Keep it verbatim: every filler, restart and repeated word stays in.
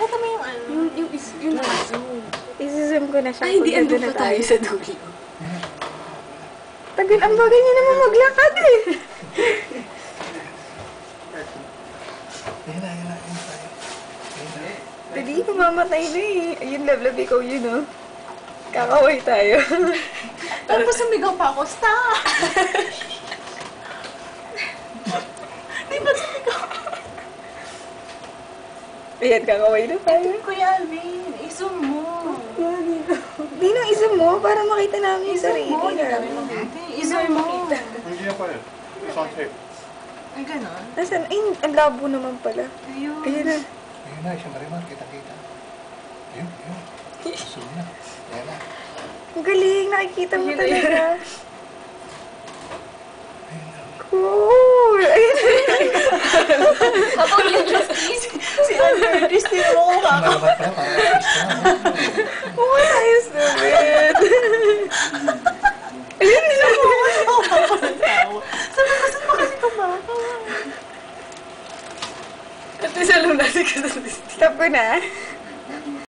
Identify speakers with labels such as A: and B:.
A: Pakita mo yung ano. Yung, yung, is, yung zoom.
B: Isi-zoom ko na siya.
A: Ay, hindi. Andun pa tayo sa dulo.
B: Tagal, ang bagay niya naman maglakad eh.
C: Ayun na, ayun na, ayun tayo.
B: Dali, mamamatay na eh. Ayun, lablab, ikaw yun oh. Kakaway tayo.
A: Tapos sumigaw pa ako, stop! Di ba sumigaw?
B: Ayan, kakaway na tayo.
A: Kuya Alvin, i-zoom mo.
B: Yan, ikaw. Di nang i-zoom mo para makita namin yung sarili
A: I-zoom mo, hindi
B: namin.
A: namin makita. I-zoom mo.
C: Hindi na pala. It's on tape.
A: Ay, ganon.
B: Nasaan? Ay, ang labo naman pala.
A: Ayun.
B: Ayun na.
C: Ayun na, isang marimar, kita-kita. Ayun, ayun. Zoom na. Ayan na.
B: Ang galing, nakikita mo
A: Ayun,
B: talaga.
C: Ayun na.
B: Cool! Ayun na.
A: Kapag yung just easy, si Albert, tinuro ko ka.
C: Malaban pala, para artista na.
B: Oo, ayos naman. Ayun na.
A: Sabi ko, saan ba kasi kumakawa?
B: At least alam natin kasi stop ko na.